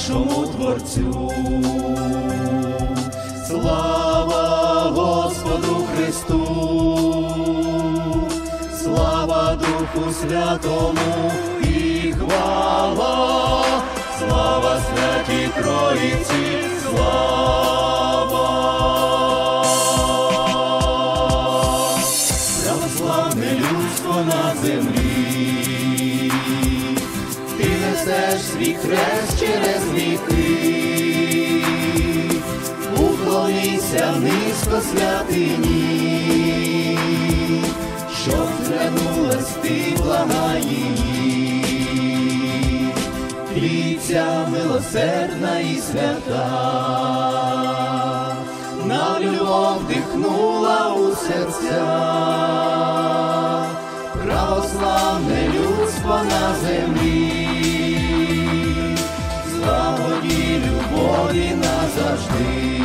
нашому Творцю. Слава Господу Христу, слава Духу Святому і хвала, слава Святій Троїці, слава. Православне людство на землі, ти несеш свій хрест через віки. Уклонися низько святині, щоб зглянулась ти, блага її. Трійця милосердна і свята, нам любов вдихнула у серця. Православне людство на землі, злагоді любові назавжди.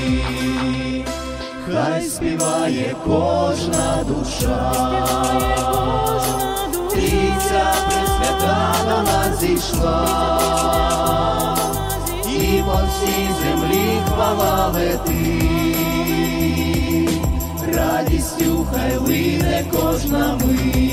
Хай співає кожна душа, Трійця пресвята до нас зійшла, і по всій землі хвала летить, радістю хай лине кожна мить.